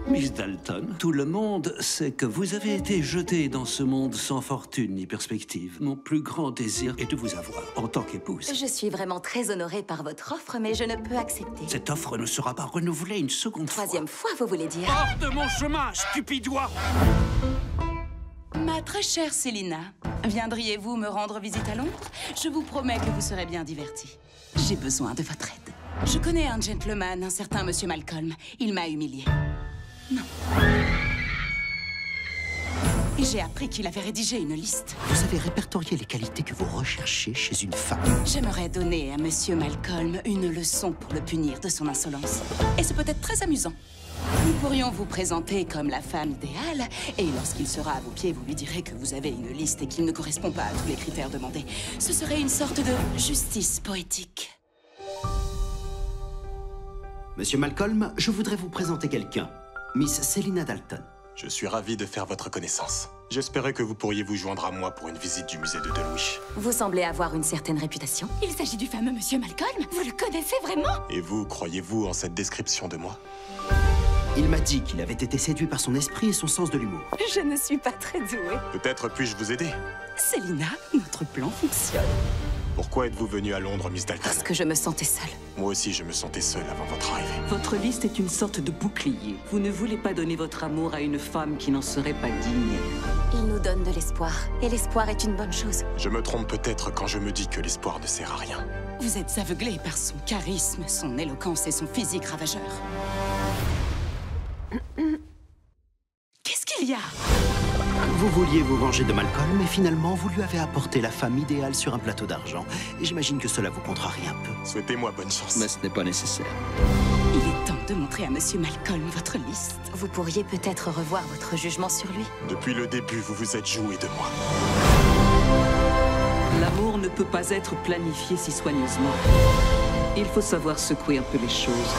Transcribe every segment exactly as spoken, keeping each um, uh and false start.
Miss Dalton, tout le monde sait que vous avez été jetée dans ce monde sans fortune ni perspective. Mon plus grand désir est de vous avoir en tant qu'épouse. Je suis vraiment très honorée par votre offre, mais je ne peux accepter. Cette offre ne sera pas renouvelée une seconde Troisième fois. fois, vous voulez dire? Hors de mon chemin, stupidois! Ma très chère Célina, viendriez-vous me rendre visite à Londres? Je vous promets que vous serez bien divertie. J'ai besoin de votre aide. Je connais un gentleman, un certain Monsieur Malcolm. Il m'a humiliée. Non. Et j'ai appris qu'il avait rédigé une liste. Vous avez répertorié les qualités que vous recherchez chez une femme. J'aimerais donner à Monsieur Malcolm une leçon pour le punir de son insolence. Et c'est peut-être très amusant. Nous pourrions vous présenter comme la femme idéale, et lorsqu'il sera à vos pieds, vous lui direz que vous avez une liste et qu'il ne correspond pas à tous les critères demandés. Ce serait une sorte de justice poétique. Monsieur Malcolm, je voudrais vous présenter quelqu'un. Miss Célina Dalton. Je suis ravi de faire votre connaissance. J'espérais que vous pourriez vous joindre à moi pour une visite du musée de Dulwich. Vous semblez avoir une certaine réputation. Il s'agit du fameux Monsieur Malcolm. Vous le connaissez vraiment? Et vous, croyez-vous en cette description de moi? Il m'a dit qu'il avait été séduit par son esprit et son sens de l'humour. Je ne suis pas très douée. Peut-être puis-je vous aider? Célina, notre plan fonctionne. Pourquoi êtes-vous venue à Londres, Miss Dalton? Parce que je me sentais seule. Moi aussi, je me sentais seule avant votre arrivée. Votre liste est une sorte de bouclier. Vous ne voulez pas donner votre amour à une femme qui n'en serait pas digne. Il nous donne de l'espoir. Et l'espoir est une bonne chose. Je me trompe peut-être quand je me dis que l'espoir ne sert à rien. Vous êtes aveuglé par son charisme, son éloquence et son physique ravageur. Qu'est-ce qu'il y a? Vous vouliez vous venger de Malcolm, et finalement, vous lui avez apporté la femme idéale sur un plateau d'argent. Et j'imagine que cela vous contrarie un peu. Souhaitez-moi bonne chance. Mais ce n'est pas nécessaire. Il est temps de montrer à Monsieur Malcolm votre liste. Vous pourriez peut-être revoir votre jugement sur lui. Depuis le début, vous vous êtes joué de moi. L'amour ne peut pas être planifié si soigneusement. Il faut savoir secouer un peu les choses.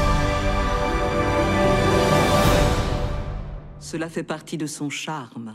Cela fait partie de son charme.